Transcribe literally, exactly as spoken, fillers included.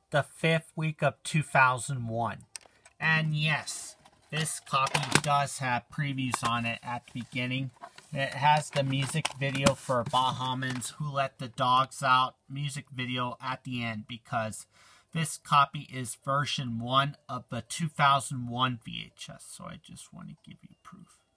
the fifth week of two thousand one. And yes, this copy does have previews on it at the beginning. It has the music video for Bahamians Who Let the Dogs Out music video at the end, because this copy is version one of the two thousand one V H S. So I just want to give you proof.